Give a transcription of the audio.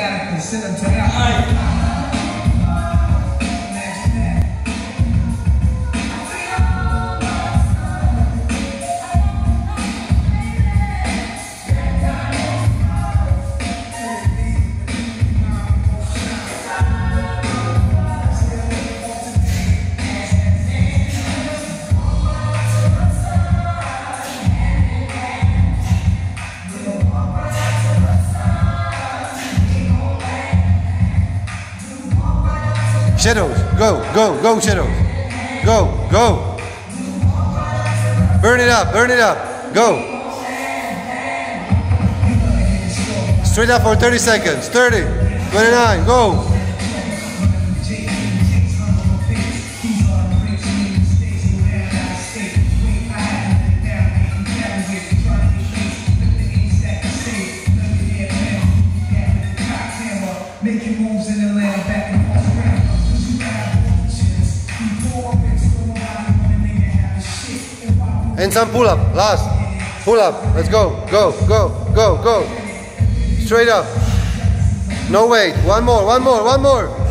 gotta consider to that. Shadows, go, go, go, shadows. Go, go. Burn it up, go. Straight up for 30 seconds. 30, 29, go. Making moves in Atlanta, back and forth. And some pull up, last. Pull up, let's go, go, go, go, go. Straight up. No wait, one more, one more, one more.